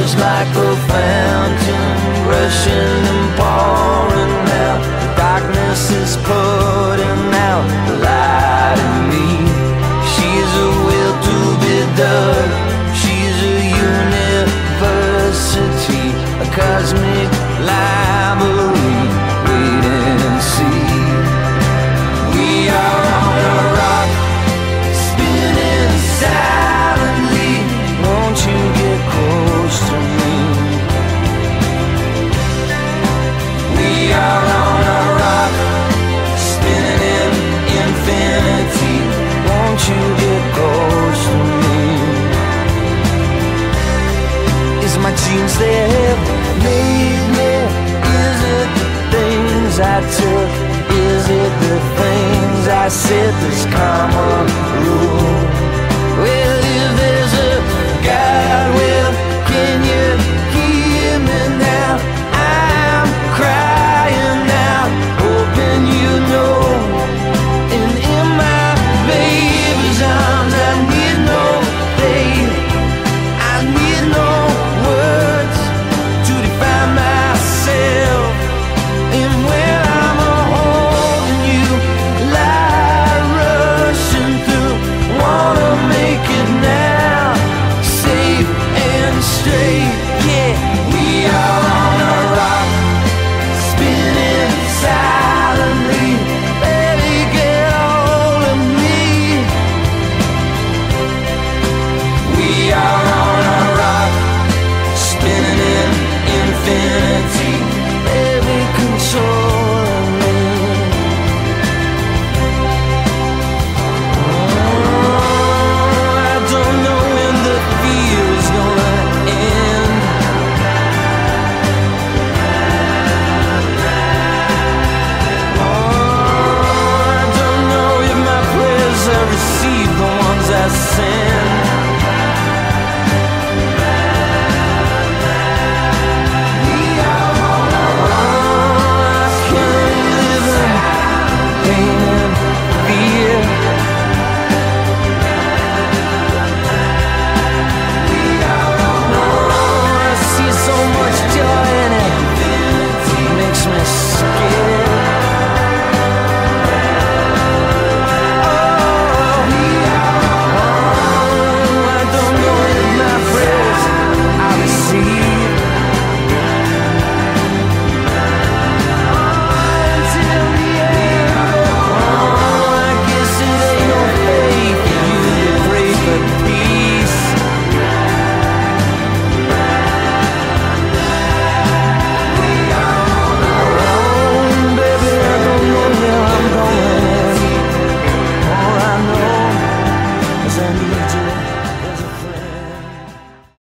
like a fountain, rushing and pouring out. The darkness is putting out the light in me. She's a will to be dug. She's a university, a cosmic library. Wait and see. We are on a rock, spinning silently. Won't you get close to me? We are on a rock, spinning in infinity. Won't you get close to me? Is my genes that have made me? Is it the things I took? Is it the things I said? This common rule. Well,